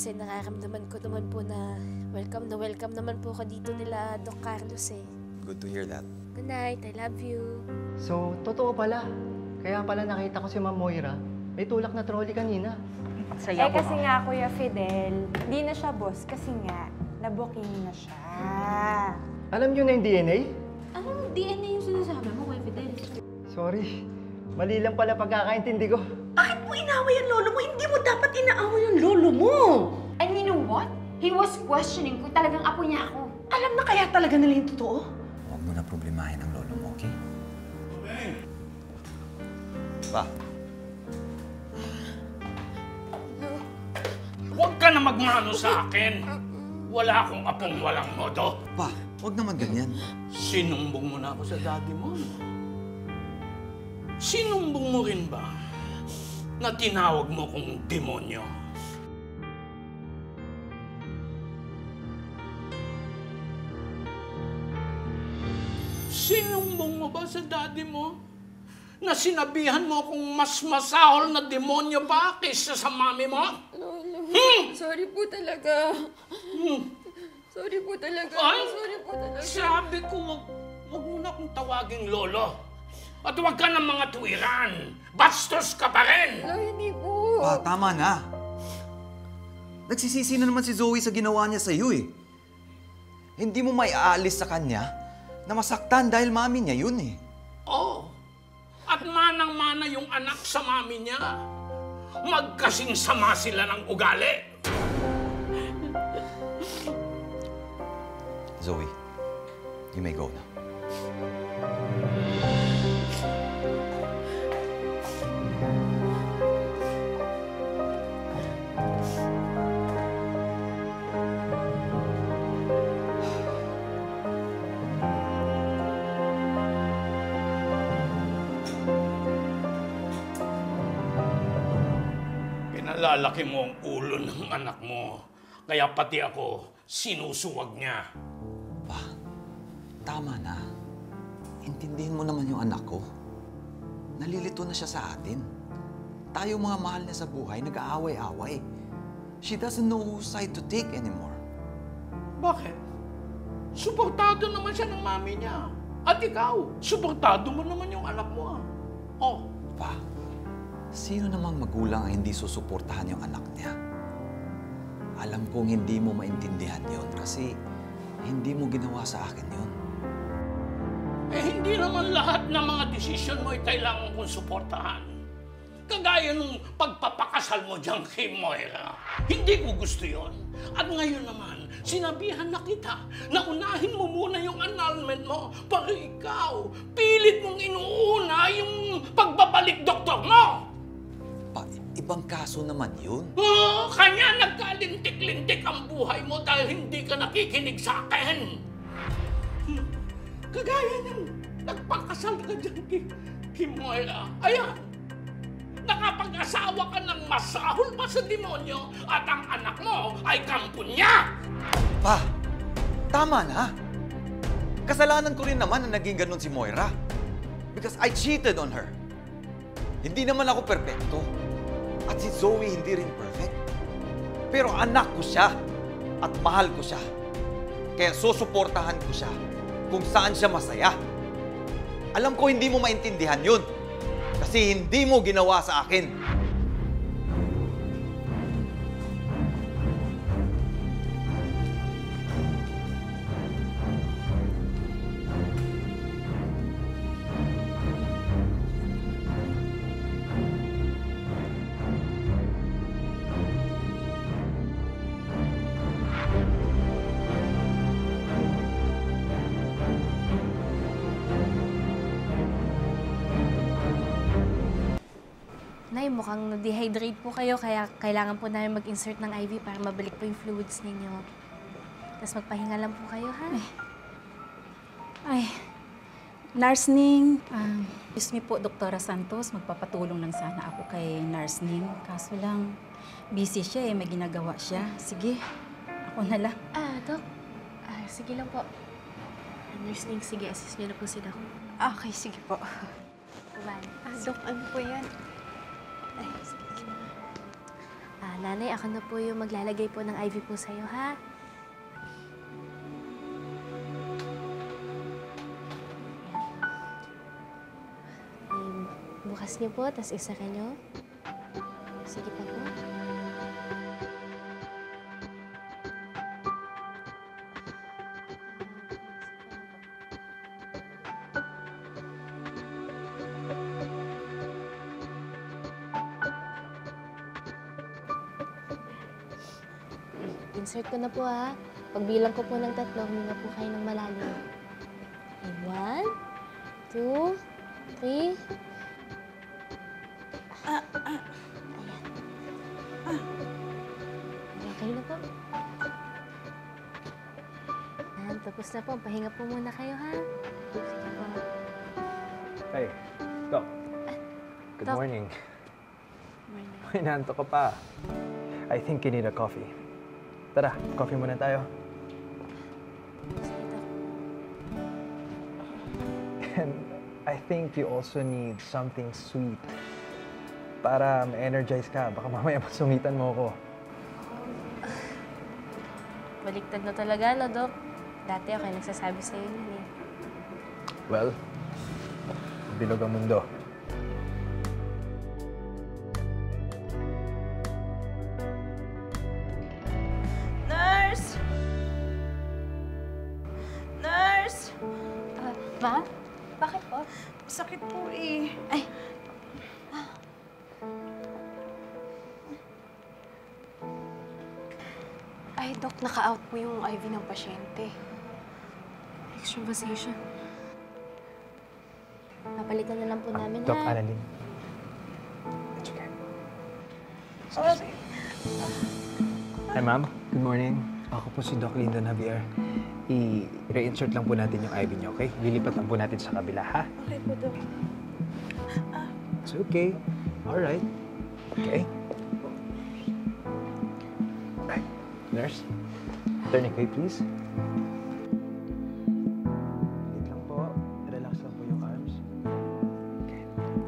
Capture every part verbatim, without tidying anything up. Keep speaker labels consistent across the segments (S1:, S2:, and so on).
S1: kasi nararamdaman ko naman po na welcome na welcome naman po ako dito nila Doc Carlos eh.
S2: Good to hear that.
S1: Good night, I love you.
S3: So, totoo pala. Kaya pala nakita ko si Ma'am Moira. May tulak na trolley kanina.
S4: Saya eh kasi nga, Kuya Fidel, hindi na siya boss kasi nga, nabuking na siya.
S3: Alam niyo na yung D N A?
S5: Anong D N A yung sinasabi mo, Kuya Fidel?
S3: Sorry. Mali lang pala pagkakaintindi ko.
S5: Bakit mo inaway ang lolo mo? Hindi mo dapat inaaway ang lolo mo!
S6: And you know what? He was questioning kung talagang apo niya ako.
S5: Alam na kaya talaga nila yung totoo?
S2: Huwag mo na problemahin ang lolo mo, okay? Pa.
S7: Huwag ka na magmano sa akin. Wala akong apong walang modo.
S2: Pa, huwag naman ganyan.
S7: Sinumbong mo na ako sa daddy mo. Sinumbong mo rin ba na tinawag mo kong demonyo? Sinumbong mo ba sa daddy mo na sinabihan mo kung mas masahol na demonyo pa kaysa sa mami mo?
S1: Lolo,
S7: Hmm?
S1: sorry po talaga.
S7: Hmm.
S1: Sorry po talaga.
S7: Ay,
S1: Sorry po talaga.
S7: sabi ko, wag, wag mo na akong tawaging lolo. At huwag ka ng mga tuwiran. Bastos ka pa rin.
S1: Lolo, hindi po.
S2: Pa, tama na. Nagsisisi na naman si Zoe sa ginawa niya sa'yo eh. Hindi mo may aalis sa kanya na masaktan dahil mami niya yun eh.
S7: Oo. At manang-mana yung anak sa mami niya. Magkasing sama sila ng ugali.
S2: Zoe, you may go now.
S7: Pinalalaki mo ang ulo ng anak mo. Kaya pati ako, sinusuwag niya.
S2: Pa, tama na. Intindihin mo naman yung anak ko. Nalilito na siya sa atin. Tayo mga mahal niya sa buhay, nag-aaway-away. She doesn't know whose side to take anymore.
S7: Bakit? Suportado naman siya ng mami niya. At ikaw, suportado mo naman yung anak mo. Oh.
S2: Pa, sino namang magulang ang hindi susuportahan yung anak niya? Alam kong hindi mo maintindihan yon kasi hindi mo ginawa sa akin yun.
S7: Eh, hindi naman lahat ng mga desisyon mo ay kailangan kong suportahan. Kagaya nung pagpapakasal mo dyan kay Moira. Hindi ko gusto yon. At ngayon naman, sinabihan na kita na unahin mo muna yung annulment mo para ikaw, pilit mong inuuna yung pagbabalik doktor mo.
S2: Pa, ibang kaso naman yun.
S7: Oh, kanya nagkalintik-lintik ang buhay mo dahil hindi ka nakikinig sa akin. Hmm. Kagaya ng nagpakasal ka dyan kay, kay Moira. Ayan, nakapag-asawa ka ng masahol pa sa demonyo at ang anak mo ay kampon niya.
S2: Pa, tama na. Kasalanan ko rin naman na naging ganun si Moira. Because I cheated on her. Hindi naman ako perpekto. At si Zoe hindi rin perfect. Pero anak ko siya. At mahal ko siya. Kaya susuportahan ko siya kung saan siya masaya. Alam ko hindi mo maintindihan yun. Kasi hindi mo ginawa sa akin.
S1: Nay, mukhang na-dehydrate po kayo, kaya kailangan po namin mag-insert ng I V para mabalik po yung fluids ninyo. Tapos magpahinga lang po kayo, ha?
S8: Ay, Ay. Nurse Ning, um, excuse me po, Doktora Santos, magpapatulong lang sana ako kay Nurse Ning. Kaso lang, busy siya eh, may ginagawa siya. Sige, ako na lang.
S1: Ah, Dok. Ah, sige lang po. Nurse Ning, sige, assist niyo na po sila.
S4: Okay, sige po.
S1: Bye.
S4: Ah, Dok, ano po yan?
S1: Ay, sige. Ah, nanay, ako na po yung maglalagay po ng I V po sa'yo, ha? Ayan. Eh, bukas niyo po, tapos isa ka niyo. Sige pa po. Insert ko na po, ha. Pagbilang ko po ng tatlo, huminga po kayo ng malalim. Okay, one, two, three. Ah, ah. Ayan. Ah. Okay na po. Ayan, tapos na po. Pahinga po muna kayo, ha. Sige po.
S9: Hey, Doc. Good
S1: Doc.
S9: morning.
S1: Morning.
S9: Hinanto ka pa. I think you need a coffee. Tara, coffee muna tayo.
S1: Sige, Doc.
S9: And I think you also need something sweet para ma-energize ka. Baka mamaya masungitan mo ako.
S1: Baliktad na talaga, no, Doc? Dati ako yung nagsasabi sa'yo yun, eh.
S9: Well, bilog ang mundo.
S5: Nurse! Nurse!
S6: Ah, Ma? Bakit po?
S5: Sakit po eh.
S6: Ay, Ay, Dok, naka-out po yung I V ng pasyente.
S1: Extravasation. Papalitan na lang po namin,
S9: Doc
S1: ha?
S9: Annalyn. Hi, ma'am. Good morning. Ako po si Doc Lyndon Javier. I-reinsert lang po natin yung I V niyo, okay? Lilipat lang po natin sa kabila, ha?
S5: Okay po, Dok.
S9: It's okay. All right. Okay. Right. Nurse, tourniquet, please. Wait lang po. Relax lang po yung arms. Okay.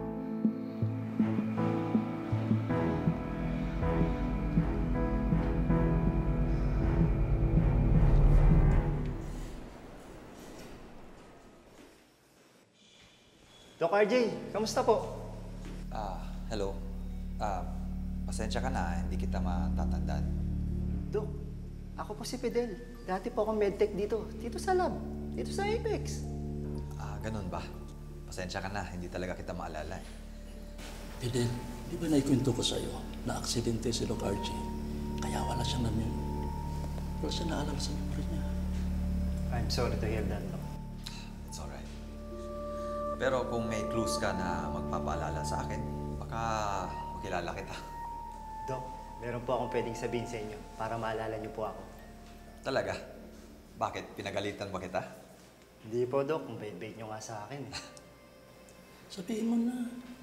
S3: Doc R J, kamusta po?
S2: Ah, hello. Ah, pasensya ka na, hindi kita matatandaan.
S3: Doc, ako po si Fidel. Dati po akong medtech dito. Dito sa lab. Dito sa Apex.
S2: Ah, ganun ba? Pasensya ka na, hindi talaga kita maalala. eh.
S10: Fidel, di ba naikwento ko sa'yo na aksidente si Doc R J? Kaya wala siyang namin. Wala siya naalala sa memory niya.
S3: I'm sorry to hear that, Doc.
S2: It's alright. Pero kung may clues ka na magpapaalala sa akin, baka makilala kita.
S3: Doc, meron po akong pwedeng sabihin sa inyo para maalala niyo po ako.
S2: Talaga? Bakit? Pinagalitan ba kita?
S3: Hindi po, Doc. Ang bait-bait niyo nga sa akin. eh.
S10: Sabihin mo na.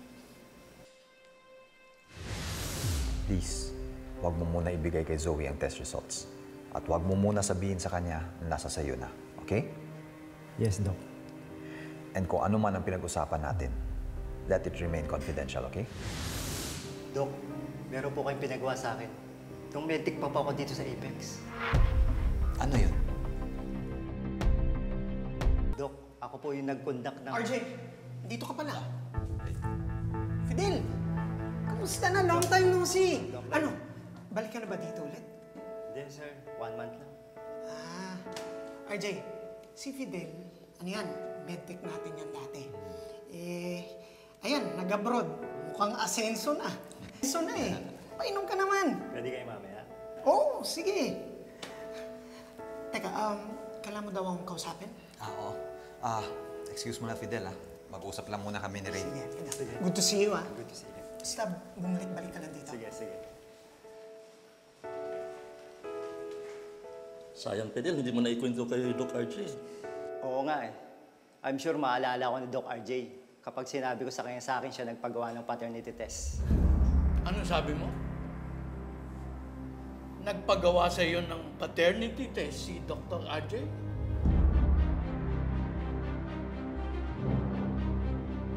S2: Please, huwag mo muna ibigay kay Zoe ang test results. At huwag mo muna sabihin sa kanya na nasa sayo na. Okay?
S9: Yes, Doc.
S2: And kung ano man ang pinag-usapan natin, let it remain confidential, okay?
S3: Doc, meron po kayong pinagawa sa akin. Nung medtech pa po ako dito sa Apex.
S2: Ano yun?
S3: Doc, ako po yung nag-conduct ng...
S11: R J, dito ka pala. Fidel, kamusta na? Long time no see. Ano, balik ka na ba dito ulit?
S3: Hindi, sir. One month lang.
S11: Ah, R J, si Fidel, ano yan, medtech natin yan dati. Eh, ayan, nag-abroad. Mukhang asenso na. Asenso na eh. Painom ka naman.
S3: Pwede kayo mamaya?
S11: Oo, oh, sige. Teka, um, kailangan mo daw akong kausapin?
S2: Ah, oo. Ah, excuse mo na, Fidel, ah. Mag-usap lang muna kami ni Ray.
S11: Sige, good to see you, ah.
S3: Good to see you.
S11: Basta bumalik-balik ka lang dito.
S3: Sige, sige.
S10: Sayang, Fidel, hindi mo naikwento kay Doc R J.
S3: Oo nga eh. I'm sure maalala ko ni Doc R J kapag sinabi ko sa kanya sa akin siya nagpagawa ng paternity test.
S7: Anong sabi mo? Nagpagawa sa iyo ng paternity test si Doctor R J?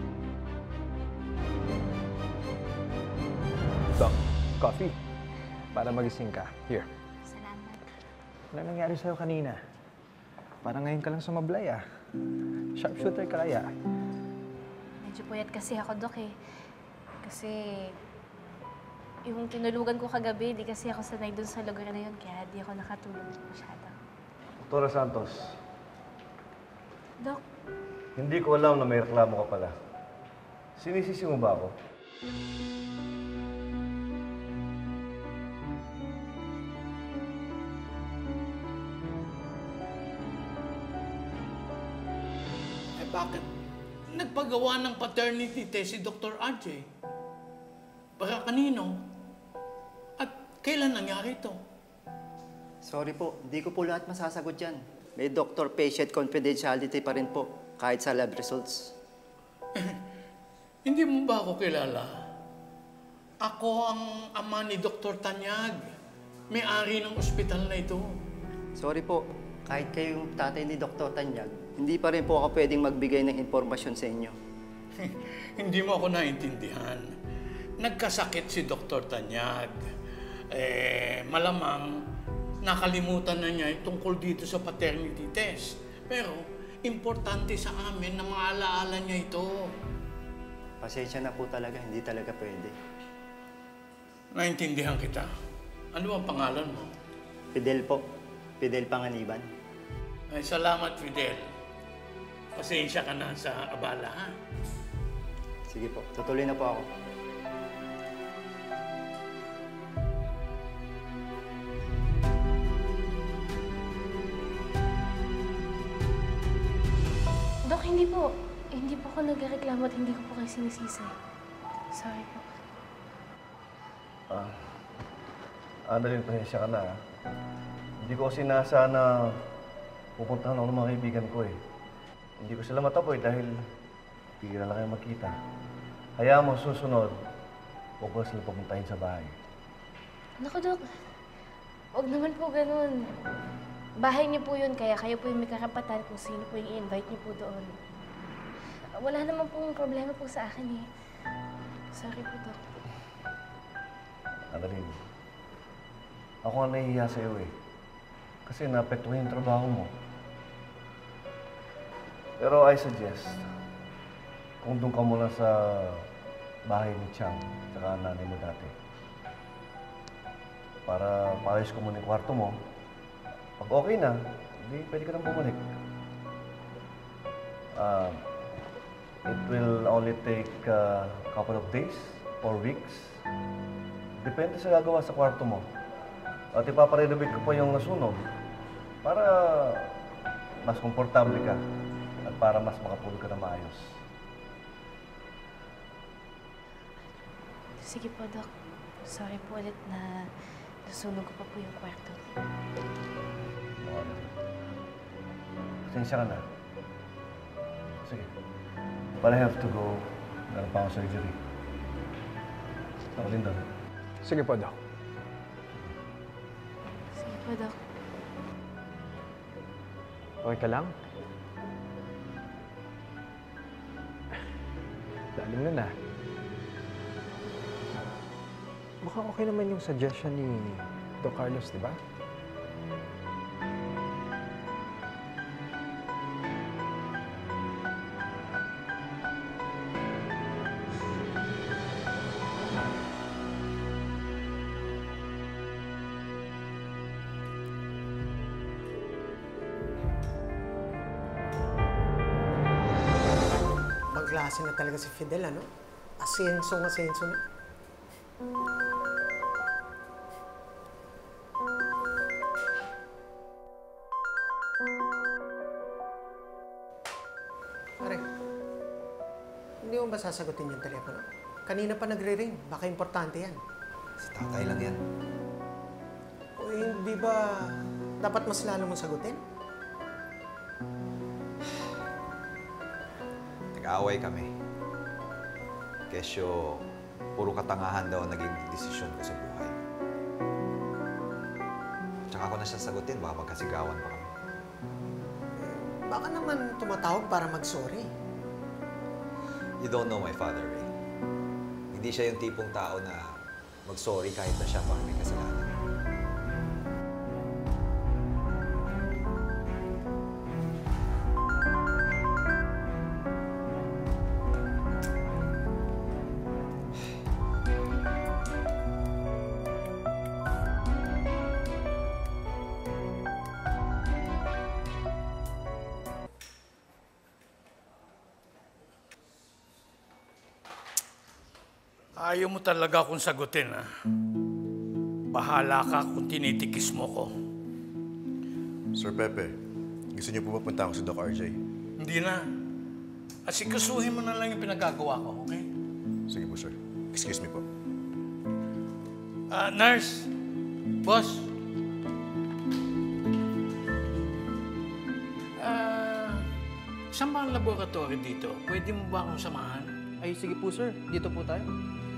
S9: Doc, coffee. para magising ka. Here.
S1: Salamat.
S9: Ano nangyari sa'yo kanina? Parang ngayon ka lang sumablay ah. Sharpshooter ka kaya.
S1: Medyo puyat kasi ako, Dok eh. Kasi yung tinulugan ko kagabi, di kasi ako sanay dun sa lugar na yun, kaya di ako nakatulog masyado.
S12: Doktora Santos,
S1: Dok,
S12: hindi ko alam na may reklamo ka pala. Sinisisi mo ba ako?
S7: Eh bakit? Nagpagawa ng paternity test si Doctor R J. Para kanino? At kailan nangyari ito?
S3: Sorry po, hindi ko po lahat masasagot yan. May doctor-patient confidentiality pa rin po, kahit sa lab results.
S7: Hindi mo ba ako kilala? Ako ang ama ni Doktor Tanyag. May-ari ng ospital na ito.
S3: Sorry po, kahit kayong tatay ni Doktor Tanyag, hindi pa rin po ako pwedeng magbigay ng impormasyon sa inyo.
S7: Hindi mo ako naintindihan. Nagkasakit si Doktor Tanyag. Eh, malamang nakalimutan na niya tungkol dito sa paternity test. Pero, importante sa amin na maalaala niya ito.
S3: Pasensya na po talaga, hindi talaga pwede.
S7: Naintindihan kita. Ano ang pangalan mo?
S3: Fidel po. Fidel Panganiban.
S7: Ay, salamat, Fidel. Pasensya ka na sa abala, ha?
S3: Sige po, tutuloy na po ako.
S1: Dok, hindi po. Hindi po ako nagreklamo at hindi ko po kayo sinisisi. Sorry po.
S12: Ah, Annalyn, pasensya ka na. ah. Hindi ko kasi nasa na pupuntahan ako ng mga kaibigan ko eh. Hindi ko sila mataboy dahil hindi na lang kayo makita. Hayaan mo, susunod, huwag ko sila pupuntahin sa bahay.
S1: Naku, Dok. Huwag naman po ganun. Bahay niyo po yun, kaya kayo po yung may karapatan kung sino po yung i-invite niyo po doon. Wala naman pong problema po sa akin eh. Sorry po, Dok.
S12: Annalyn, ako nga nahihiya sa'yo eh. Kasi naapektuhan yung trabaho mo. Pero I suggest, kung doon ka muna sa bahay ni Chang, tsaka nanay mo dati, para maayos ko muna yung kwarto mo, pag okay na, hindi pwede ka nang bumalik. Uh, it will only take a couple of days or weeks. Depende sa gagawa sa kwarto mo. At ipaparenovate ko pa yung nasunog para mas komportable ka at para mas makatulog ka na maayos.
S1: Sige po, Dok. Sorry po ulit na nasunog ko pa po yung kwarto.
S12: Pasensya ka na. Sige. But I have to go. Meron pa akong surgery. Ako din doon.
S9: Sige po, Doc.
S1: Sige po, Dok.
S9: Okay ka lang? Lalim na na. Mukhang okay naman yung suggestion ni Doc Carlos, di ba?
S11: Magklase na talaga si Fidel, ano? Asenso, asenso na. Pare, hindi mo ba sasagutin yung telepono? Kanina pa nagre-ring. Baka importante yan.
S2: Si tatay lang yan.
S11: O hindi ba dapat mas lalo mong sagutin?
S2: Nag-aaway kami. Kesyo, puro katangahan daw ang naging desisyon ko sa buhay. Tsaka ako na siya sagutin, baka magkasigawan pa kami.
S11: Baka naman tumatawag para mag-sorry.
S2: You don't know my father, Ray. Hindi siya yung tipong tao na mag-sorry kahit na siya parang may kasalanan.
S7: Ayaw mo talaga akong sagutin, ha? Bahala ka kung tinitikis mo ko.
S13: Sir Pepe, gusto niyo po ba punta ako sa Doc R J?
S7: Hindi na. Asikasuhin mo na lang yung pinagagawa ko, okay?
S13: Sige po, sir. Excuse me po.
S7: Ah, nurse. Boss. Ah, saan ba ang laboratory dito? Pwede mo ba akong samahan?
S9: Ay, sige po, sir. Dito po tayo.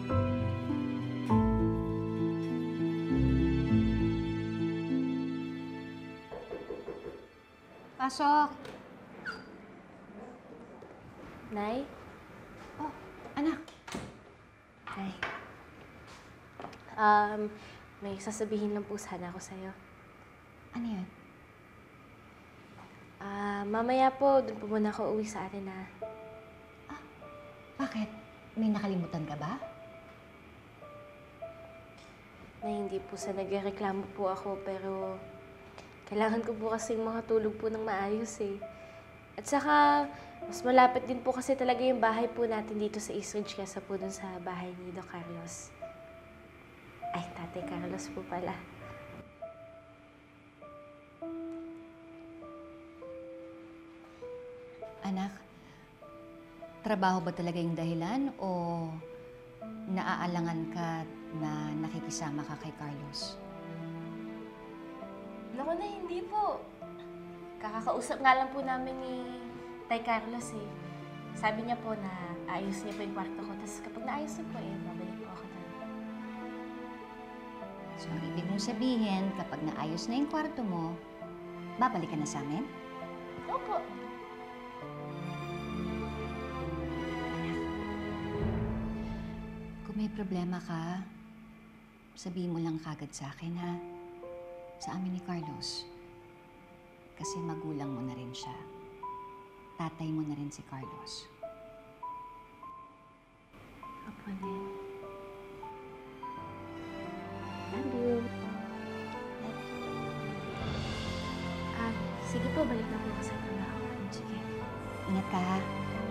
S6: Pasok.
S1: Nay?
S6: Oh, anak.
S1: Nay. Um, may sasabihin lang po sana ako sa'yo.
S6: Ano yun?
S1: Ah, mamaya po, doon po muna ako uwi sa atin na.
S6: Bakit? May nakalimutan ka ba?
S1: Na hindi po sa nagreklamo po ako, pero kailangan ko po kasing makatulog po ng maayos eh. At saka, mas malapit din po kasi talaga yung bahay po natin dito sa Eastridge kesa po dun sa bahay ni Doc Carlos. Ay, Tatay Carlos po pala.
S6: Anak, trabaho ba talaga yung dahilan o naaalangan ka na nakikisama ka kay Carlos?
S1: Naku na, hindi po. Kakakausap nga lang po namin ni Tay Carlos eh. Sabi niya po na ayos niya po yung kwarto ko. Tapos kapag naayos niya po eh, babalik po ako doon.
S6: So, ang ibig mong sabihin, kapag naayos na yung kwarto mo, babalik ka na sa amin?
S1: Opo.
S6: Kung may problema ka, sabihin mo lang kagad sa akin, ha? Sa amin ni Carlos. Kasi magulang mo na rin siya. Tatay mo na rin si Carlos.
S1: Opo din. Love you. Ah, sige po, balik na po ako sa trabaho.
S6: Sige. Ingat ka, ha?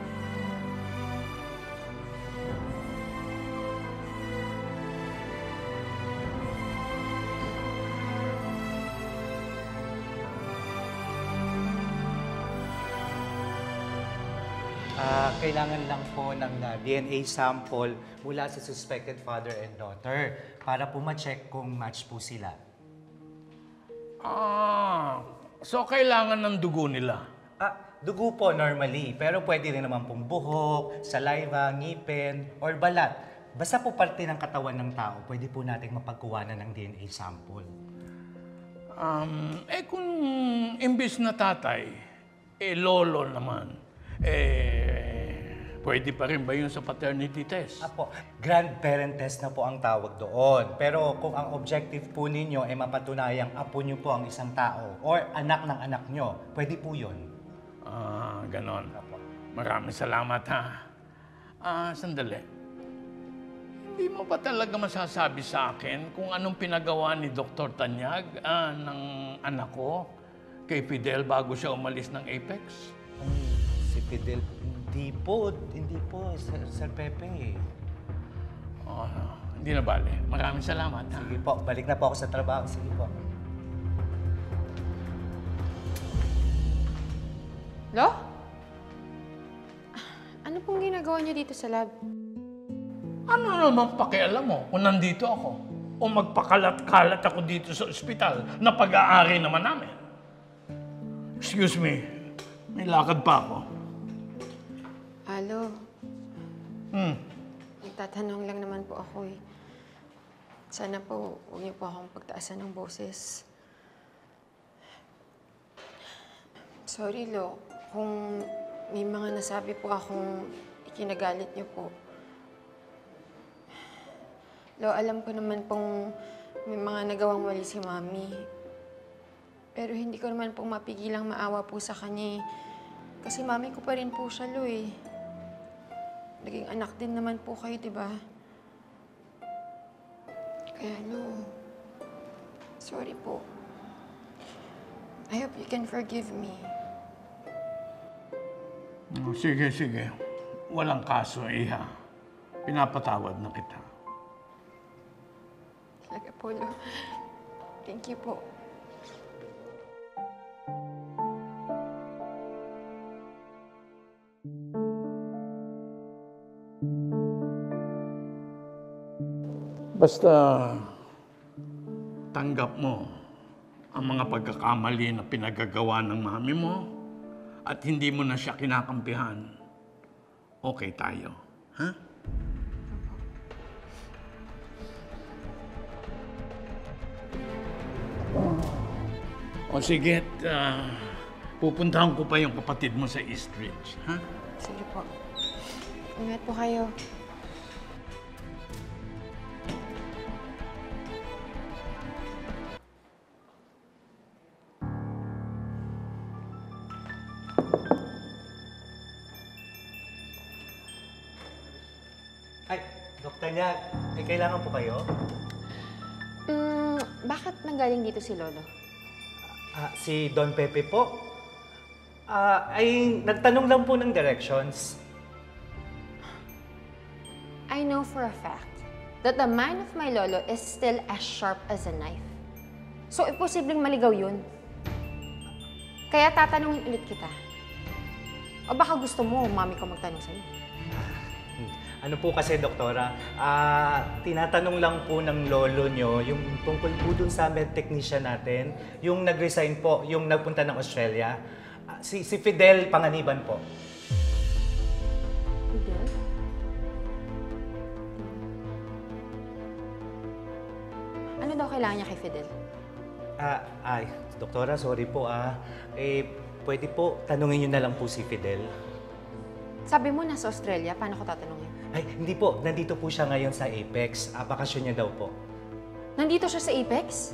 S14: Ah, kailangan lang po ng uh, D N A sample mula sa suspected father and daughter para po ma-check kung match po sila.
S7: Ah, so kailangan ng dugo nila?
S14: Ah, dugo po normally, pero pwede rin naman pong buhok, saliva, ngipin, or balat. Basta po parte ng katawan ng tao, pwede po nating mapagkuhanan ng D N A sample.
S7: Um, eh kung imbis na tatay, eh lolo naman, eh, pwede pa rin ba yun sa paternity test?
S14: Apo, grandparent test na po ang tawag doon. Pero kung ang objective po ninyo ay mapatunayang apo nyo po ang isang tao or anak ng anak nyo, pwede po yun.
S7: Ah, ganon. Apo. Maraming salamat, ha? Ah, sandali. Hindi mo ba talaga masasabi sa akin kung anong pinagawa ni Doktor Tanyag ah, ng anak ko kay Fidel bago siya umalis ng Apex?
S14: Ay, si Fidel, hindi po, hindi po, Sir, Sir Pepe.
S7: Oh, hindi na bale. Maraming salamat. Ha?
S14: Sige po, balik na po ako sa trabaho. Sige po.
S15: Lo? Ano pong ginagawa niyo dito sa lab?
S7: Ano naman pakialam mo kung nandito ako? O magpakalat-kalat ako dito sa ospital na pag-aari naman namin? Excuse me. May lakad pa ako.
S15: Alo.
S7: Hmm.
S15: Nagtatanong lang naman po ako eh. Sana po, huwag niyo po akong pagtaasan ng boses. Sorry, Lo. Kung may mga nasabi po akong ikinagalit niyo po. Lo, alam ko naman pong may mga nagawang mali si Mami. Pero hindi ko naman pong mapigilang maawa po sa kanya eh. Kasi mami ko pa rin po siya, Lo eh. Naging anak din naman po kayo, di ba? Kaya, Lo, sorry po. I hope you can forgive me.
S7: Sige, sige. Walang kaso, Iha. Pinapatawad na kita.
S15: Polo, thank you po.
S7: Basta tanggap mo ang mga pagkakamali na pinagagawa ng mami mo at hindi mo na siya kinakampihan. Okay tayo, ha? O sige, uh, pupuntahan ko pa yung kapatid mo sa East Ridge, ha?
S15: Sige po. Ingat po kayo.
S14: Ay, Doktor Nyag, may kailangan po kayo?
S15: Mm, bakit nanggaling dito si Lolo?
S14: Ah, si Don Pepe po. Ah, ay nagtanong lang po ng directions.
S15: I know for a fact that the mind of my lolo is still as sharp as a knife. So, imposibleng maligaw yun. Kaya tatanungin ulit kita. O baka gusto mo, mami ko magtanong sa'yo.
S14: Ano po kasi, Doktora, ah, tinatanong lang po ng lolo nyo yung tungkol po dun sa med technician natin, yung nag-resign po, yung nagpunta ng Australia. Ah, si, si Fidel Panganiban po.
S15: Fidel? Ano daw kailangan niya kay Fidel?
S14: Ah, ay, Doktora, sorry po ah. Eh, pwede po, tanungin nyo na lang po si Fidel.
S15: Sabi mo nasa Australia, paano ko tatanungin?
S14: Ay, hindi po. Nandito po siya ngayon sa Apex. Ah, bakasyon niya daw po.
S15: Nandito siya sa Apex?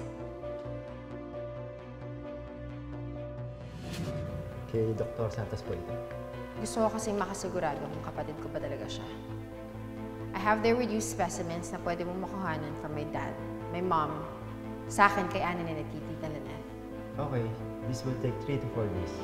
S3: Kay Doctor Santos po ito.
S15: Gusto ko kasi makasigurado kung kapatid ko ba talaga siya. I have the reduced specimens na pwede mo makuhanan from my dad, my mom, sa akin kay Ana na nagtitita Laneth.
S3: Okay, this will take three to four days.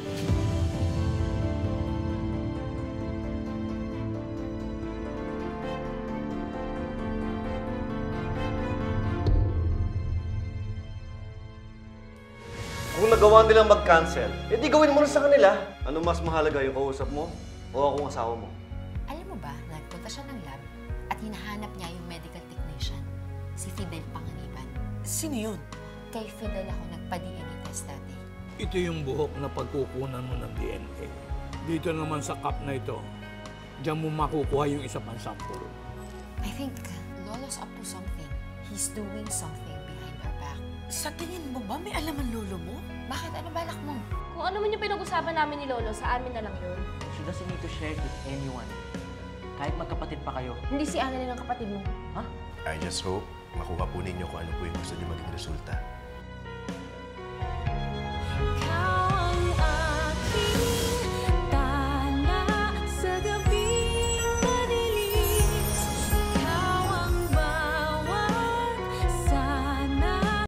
S12: Kung nagawa nilang mag-cancel, edi gawin mo rin sa kanila. Ano mas mahalaga, yung kausap mo o akong asawa mo?
S6: Alam mo ba, nagpunta siya ng lab at hinahanap niya yung medical technician, si Fidel Panganiban.
S5: Sino yun?
S6: Kay Fidel ako nagpa-D N A test dati.
S7: Ito yung buhok na pagkukunan mo ng D N A. Dito naman sa cup na ito, diyan mo makukuha yung isa pang sample.
S6: I think Lolo's up to something. He's doing something behind our back.
S5: Sa tingin mo ba may alam ang lolo mo?
S6: Bakit? Ano balak mo?
S1: Kung ano man yung pinag-usapan namin ni Lolo, sa amin na lang yun.
S16: She doesn't need to share it with anyone. Kahit magkapatid pa kayo.
S15: Hindi si Ana ng kapatid mo.
S16: Ha?
S13: I just hope makuha po ninyo kung ano po yung gusto niyo maging resulta.